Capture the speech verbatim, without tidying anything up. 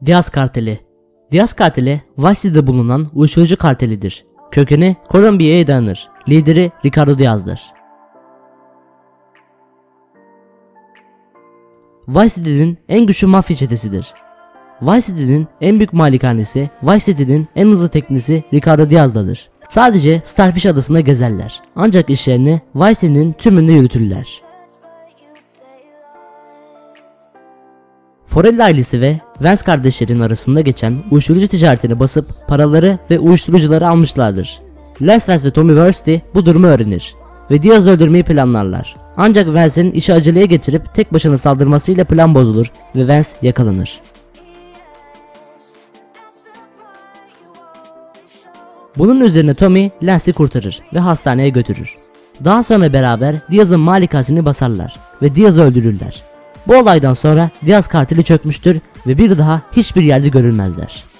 Diaz karteli. Diaz karteli, Vice City'de bulunan uyuşturucu kartelidir. Kökeni Kolombiya'ya dayanır. Lideri Ricardo Diaz'dır. Vice City'nin en güçlü mafya çetesidir. Vice City'nin en büyük malikanesi, Vice City'nin en hızlı teknisi Ricardo Diaz'dadır. Sadece Starfish adasında gezerler. Ancak işlerini Vice City'nin tümünde yürütürler. Forelli ailesi ve Vance kardeşlerin arasında geçen uyuşturucu ticaretini basıp paraları ve uyuşturucuları almışlardır. Lance Vance ve Tommy Versti bu durumu öğrenir ve Diaz'ı öldürmeyi planlarlar. Ancak Vance'in işi aceleye getirip tek başına saldırmasıyla plan bozulur ve Vance yakalanır. Bunun üzerine Tommy Lance'i kurtarır ve hastaneye götürür. Daha sonra beraber Diaz'ın malikasını basarlar ve Diaz'ı öldürürler. Bu olaydan sonra Diaz karteli çökmüştür ve bir daha hiçbir yerde görülmezler.